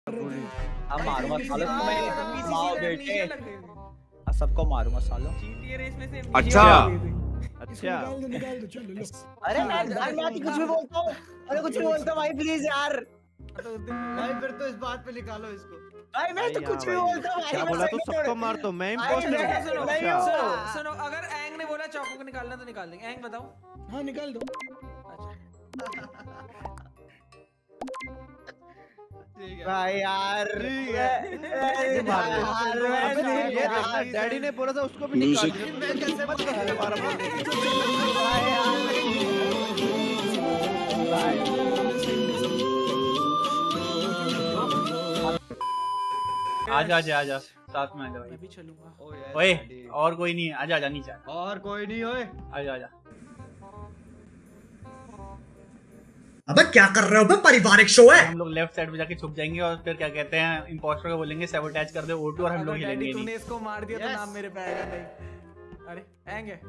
हम मारूंगा सालों को मैं माओ बेटे सबको मारूंगा सालों। अच्छा अच्छा निकाल दो चलो लो। अरे मैं कुछ भी बोलता हूँ, अरे कुछ भी बोलता हूँ भाई प्लीज यार। भाई फिर तो इस बात पे निकालो इसको। भाई मैं तो कुछ भी बोलता हूँ भाई। क्या बोला तू? सबको मार दो, मैं इम्पोस्टर हूँ। सुनो अगर एंग ने बोला चौको को निकालना तो निकाल देंगे। एंग बताओ। हाँ निकाल दो। भाई यार डैडी ने बोला था उसको भी निकाल दो। मैं कैसे मत कर आजा आजा आजा साथ में आजा भाई। मैं भी चलूंगा। ओए और कोई नहीं है, आजा आजा नीचे और कोई नहीं ओए। आजा आजा। अबे क्या कर रहे हो बे? पारिवारिक शो है। हम लोग लेफ्ट साइड पे जाके छुप जाएंगे और फिर क्या कहते हैं इंपोस्टर को बोलेंगे सैबोटेज कर दे O2 और हम लोग हिलेंगे। तूने इसको मार दिया तो नाम मेरे पे आएगा नहीं। अरे एंग है।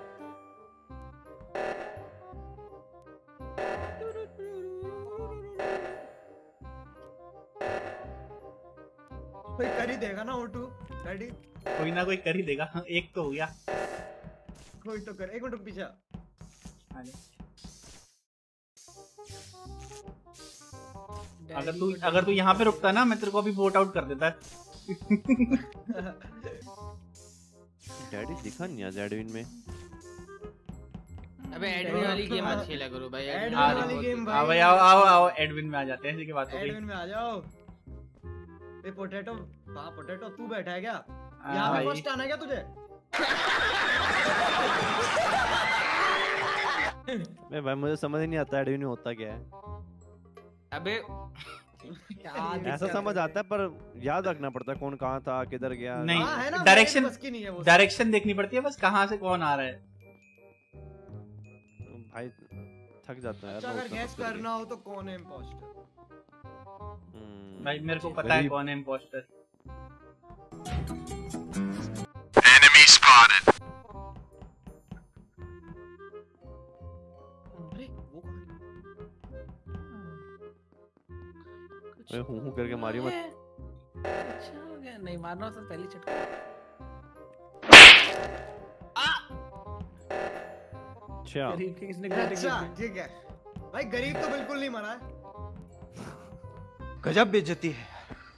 कोई कर ही देगा ना O2 डैडी। कोई ना कोई कर ही देगा। एक तो हो गया। कोई तो कर। एक मिनट पीछे। अगर तू यहाँ पे रुकता ना मैं तेरे को अभी वोट आउट कर देता। डैडी दिखा नहीं आज एडविन में। अबे एडविन वाली गेम मत खेला करो भाई। एडविन वाली गेम भाई। हाँ भाई आओ एडविन में आ जाते हैं। इसी की बात हो गई। एडविन में आ जाओ। ये पोटैटो पोटैटो तू बैठा है क्या? यहाँ पे फर्स्ट आना है क्या तुझे? मैं भाई मुझे समझ ही नहीं आता एडविन में होता क्या है। अबे ऐसा समझ आता है पर याद रखना पड़ता है कौन कहाँ था किधर गया। नहीं है ना, डायरेक्शन देखनी पड़ती है बस कहाँ से कौन आ रहा है। भाई थक जाता है यार। अगर गैस करना हो तो कौन है इंपोस्टर? भाई मेरे को पता है कौन है इंपोस्टर। Enemy spotted. मैं हूँ करके मारियो मत। अच्छा हो गया। नहीं मारना तो पहली चटका। अच्छा गरीब के किसने अच्छा ठीक है भाई। गरीब तो बिल्कुल नहीं मरा है। गजब बेइज्जती है।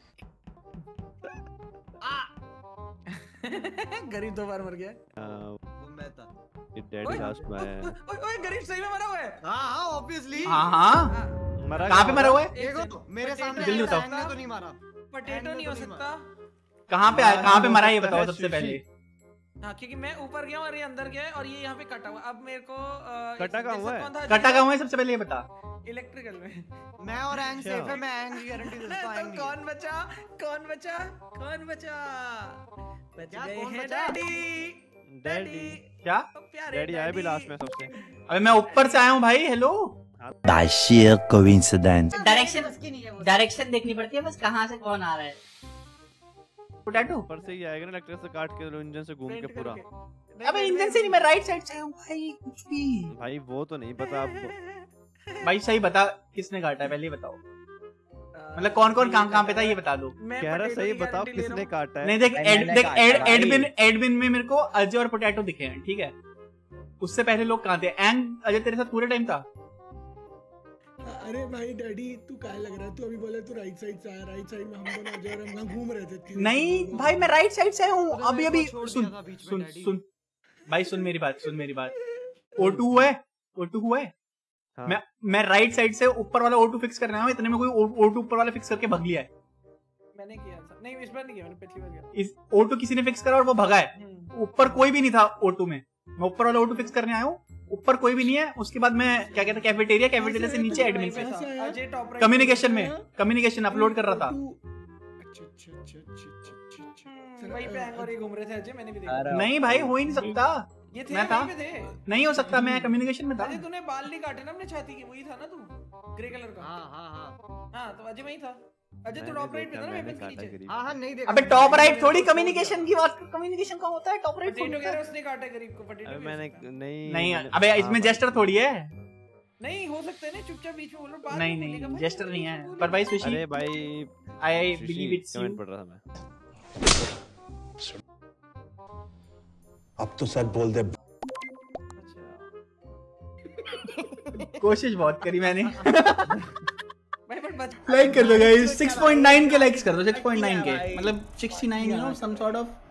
गरीब 2 बार मर गया। वो मैं था। ये डैडी लास्ट में आया है। ओए गरीब सही में मरा हुआ है। हाँ ऑब्वियसली। हाँ मरा कहाँ पे मरा हुआ है? देखो मेरे सामने जल्दी बताओ। एंग ने तो नहीं मारा। पोटैटो नहीं हो सकता। कहाँ पे मरा है ये बताओ सबसे पहले। हाँ क्योंकि मैं ऊपर गया और ये अंदर गया है और ये यहाँ पे कटा हुआ। अब मेरे को कटा कहाँ हुआ है? कटा कहाँ हुआ है सबसे पहले ये बता। इलेक्ट्रिकल में। मैं और एंग सेफ है। मैं एंग की गारंटी देता हूँ। एंग कौन बचा? कौन बचा? कौन बचा? बच गए हैं डैडी। क्या? डैडी आया भी लास्ट में सबसे। अबे मैं ऊपर से आया हूँ भाई। Hello. By sheer coincidence. Direction देखनी पड़ती है बस कहाँ से कौन आ रहा है। पोटैटो ऊपर से ही आएगा ना इलेक्ट्रिक से काट के इंजन से घूम के पूरा। अबे इंजन से नहीं मैं राइट साइड से आया हूँ भाई। कुछ भी भाई वो तो नहीं पता आपको। भाई सही बता किसने काटा है पहले ही बताओ। मतलब कौन कौन कहाँ पे था ये बता दो। कह रहा सही बताओ किसने काटा है। नहीं देख एडमिन में मेरे को अजय और पोटैटो दिखे हैं ठीक है। उससे पहले लोग कहाँ थे? एंग अजय तेरे साथ पूरे टाइम था। अरे भाई डैडी तू क्या लग रहा है? तू अभी बोले तू राइट साइड से आया। राइट साइड में हम दोनों अजय और हम घूम रहे थे। नहीं भाई मैं राइट साइड से आया हूँ। अभी सुन भाई सुन मेरी बात। O2 हुआ है। मैं राइट साइड से ऊपर वाला O2 फिक्स करने आया हूँ। इतने में कोई O2 ऊपर वाला फिक्स करके भग लिया है। मैंने किया था। नहीं इस बार नहीं किया। मैंने पिछली बार किया। इस O2 किसी ने फिक्स करा और वो भगा है। ऊपर कोई भी नहीं था O2 में। मैं ऊपर वाला O2 फिक्स करने आया हूँ। ऊपर कोई भी नहीं है। उसके बाद मैं क्या कहता कैफेटेरिया से नीचे एडमिन पे कम्युनिकेशन अपलोड कर रहा था। वहीं पे एंग और ये घूम रहे थे अजय। मैंने भी देखा। नहीं भाई हो ही नहीं सकता। ये थे मैं था नहीं हो सकता। मैं कम्युनिकेशन में था। अजय तूने बाल नहीं काटे ना अपने छाती के। वही था ना तू ग्रे कलर का। हाँ तो अजय वही था। अजय तो टॉप राइट पे था ना वेपन के नीचे। हाँ नहीं देखा। अबे टॉप राइट थोड़ी कम्युनिकेशन की बात। कम्युनिकेशन कहाँ होता है? टॉप राइट पोटैटो कह रहा है उसने काटा गरीब को। पोटैटो मैंने नहीं अबे इसमें जेस्टर थोड़ी है। नहीं हो सकता है ना, चुपचाप बीच में बोलो, बात नहीं बोलेगा नहीं भाई। जेस्टर नहीं है पर भाई सुशी अरे भाई I believe it's comment you. पढ़ रहा था मैं। अब तो सच बोल दे। कोशिश बहुत करी मैंने। भाई पर बच लाइक कर दो गाइस, 6.9 के लाइक्स कर दो, 6.9 के मतलब 69 you know some sort of